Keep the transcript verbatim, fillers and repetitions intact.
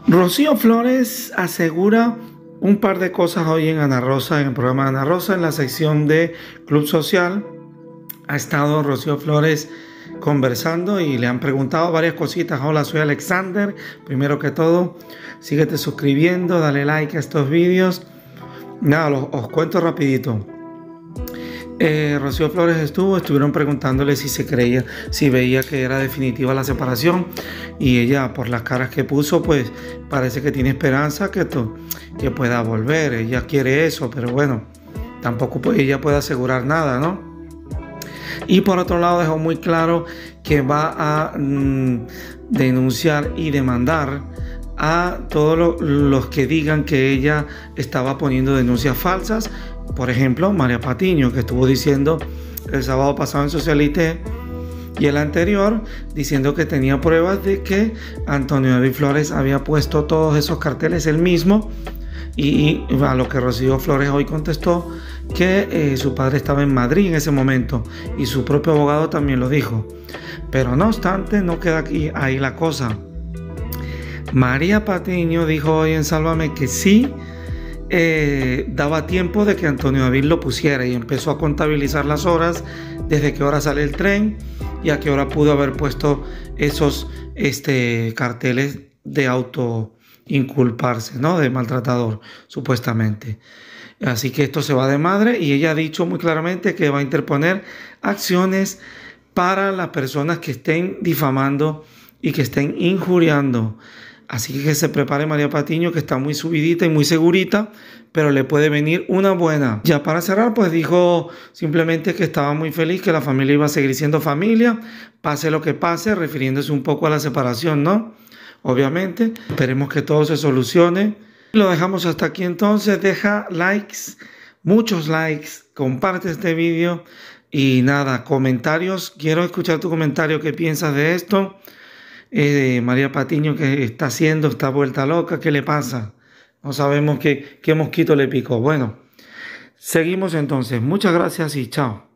Rocío Flores asegura un par de cosas hoy en Ana Rosa, en el programa de Ana Rosa, en la sección de Club Social. Ha estado Rocío Flores conversando y le han preguntado varias cositas. Hola, soy Alexander. Primero que todo, síguete suscribiendo, dale like a estos vídeos. Nada, los, os cuento rapidito. Eh, Rocío Flores estuvo, estuvieron preguntándole si se creía, si veía que era definitiva la separación, y ella, por las caras que puso, pues parece que tiene esperanza que, to, que pueda volver. Ella quiere eso, pero bueno, tampoco pues, ella puede asegurar nada, ¿no? Y por otro lado dejó muy claro que va a mmm, denunciar y demandar a todos lo, los que digan que ella estaba poniendo denuncias falsas. Por ejemplo, María Patiño, que estuvo diciendo el sábado pasado en Socialite y el anterior, diciendo que tenía pruebas de que Antonio David Flores había puesto todos esos carteles él mismo, y, y a lo que Rocío Flores hoy contestó que eh, su padre estaba en Madrid en ese momento y su propio abogado también lo dijo. Pero no obstante, no queda aquí, ahí la cosa. María Patiño dijo hoy en Sálvame que sí eh, daba tiempo de que Antonio David lo pusiera, y empezó a contabilizar las horas, desde qué hora sale el tren y a qué hora pudo haber puesto esos este, carteles de auto inculparse, ¿no? De maltratador, supuestamente. Así que esto se va de madre, y ella ha dicho muy claramente que va a interponer acciones para las personas que estén difamando y que estén injuriando. Así que se prepare María Patiño, que está muy subidita y muy segurita, pero le puede venir una buena. Ya para cerrar, pues dijo simplemente que estaba muy feliz, que la familia iba a seguir siendo familia, pase lo que pase, refiriéndose un poco a la separación, ¿no? Obviamente, esperemos que todo se solucione. Lo dejamos hasta aquí entonces. Deja likes, muchos likes, comparte este vídeo y nada, comentarios. Quiero escuchar tu comentario, qué piensas de esto. Eh, María Patiño, que está haciendo, está vuelta loca, ¿qué le pasa? No sabemos qué, qué mosquito le picó. Bueno, seguimos entonces. Muchas gracias y chao.